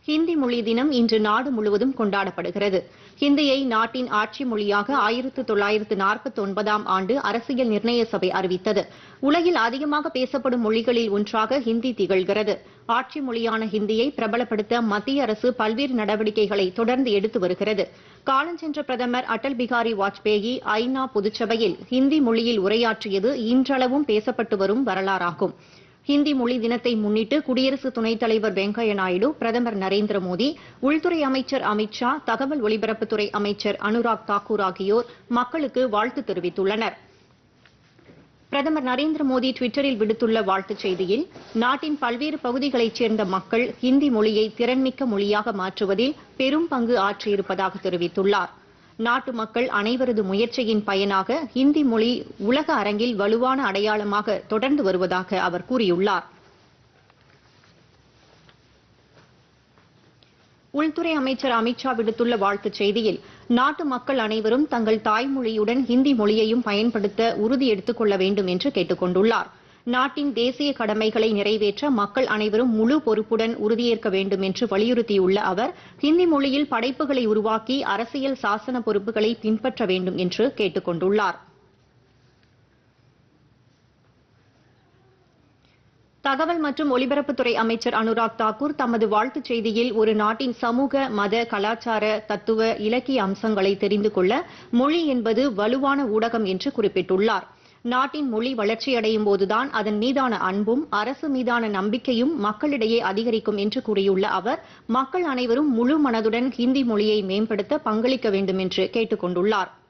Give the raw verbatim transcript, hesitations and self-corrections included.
ஹிந்தி மொழி தினம் இன்று நாடு முழுவதும் கொண்டாடப்படுகிறது. ஹிந்தியை நாட்டின் ஆட்சி மொழியாக ஆயிரத்து தொள்ளாயிரத்து நாற்பத்தி ஒன்பதாம் ஆண்டு அரசியல் நிர்ணய சபை அறிவித்தது. உலகில் அதிகமாக பேசப்படும் மொழிகளில் ஒன்றாக ஹிந்தி திகழ்கிறது. ஆட்சி மொழியான ஹிந்தியை பிரபலப்படுத்த மத்திய அரசு பல்வேறு நடவடிக்கைகளை தொடர்ந்து எடுத்து வருகிறது. காலஞ்சென்ற பிரதமர் அடல் பிகாரி வாஜ்பேயி ஐநா பொதுச்சபையில் ஹிந்தி மொழியில் உரையாற்றியது இன்றளவும் பேசப்பட்டு வரும் வரலாறாகும். ஹிந்தி மொழி தினத்தை முன்னிட்டு குடியரசு துணைத் தலைவர் வெங்கையா நாயுடு, பிரதமர் நரேந்திர மோடி, உள்துறை அமைச்சர் அமித் ஷா, தகவல் ஒலிபரப்புத்துறை அமைச்சர் அனுராக் தாக்கூர் ஆகியோர் மக்களுக்கு வாழ்த்து தெரிவித்துள்ளனர். பிரதமர் நரேந்திர மோடி டுவிட்டரில் விடுத்துள்ள வாழ்த்துச் செய்தியில், நாட்டின் பல்வேறு பகுதிகளைச் சேர்ந்த மக்கள் ஹிந்தி மொழியை திறன்மிக்க மொழியாக மாற்றுவதில் பெரும் பங்கு ஆற்றியிருப்பதாக தெரிவித்துள்ளார். நாட்டு மக்கள் அனைவரது முயற்சியின் பயனாக ஹிந்தி மொழி உலக அரங்கில் வலுவான அடையாளமாக தொடர்ந்து வருவதாக அவர் கூறியுள்ளார். உள்துறை அமைச்சர் அமித் ஷா விடுத்துள்ள வாழ்த்துச் செய்தியில், நாட்டு மக்கள் அனைவரும் தங்கள் தாய்மொழியுடன் ஹிந்தி மொழியையும் பயன்படுத்த உறுதி எடுத்துக் கொள்ள வேண்டும் என்று கேட்டுக் கொண்டுள்ளார். நாட்டின் தேசிய கடமைகளை நிறைவேற்ற மக்கள் அனைவரும் முழு பொறுப்புடன் உறுதியேற்க வேண்டும் என்று வலியுறுத்தியுள்ள அவர், ஹிந்தி மொழியில் படைப்புகளை உருவாக்கி அரசியல் சாசன பொறுப்புகளை பின்பற்ற வேண்டும் என்று கேட்டுக் கொண்டுள்ளார். தகவல் மற்றும் ஒலிபரப்புத்துறை அமைச்சர் அனுராக் தாக்கூர் தமது வாழ்த்துச் செய்தியில், ஒரு நாட்டின் சமூக, மத, கலாச்சார, தத்துவ, இலக்கிய அம்சங்களை தெரிந்து கொள்ள மொழி என்பது வலுவான ஊடகம் என்று குறிப்பிட்டுள்ளார். நாட்டின் மொழி வளர்ச்சியடையும் போதுதான் அதன் மீதான அன்பும் அரசு மீதான நம்பிக்கையும் மக்களிடையே அதிகரிக்கும் என்று கூறியுள்ள அவர், மக்கள் அனைவரும் முழு மனதுடன் ஹிந்தி மொழியை மேம்படுத்த பங்களிக்க வேண்டும் என்று கேட்டுக் கொண்டுள்ளார்.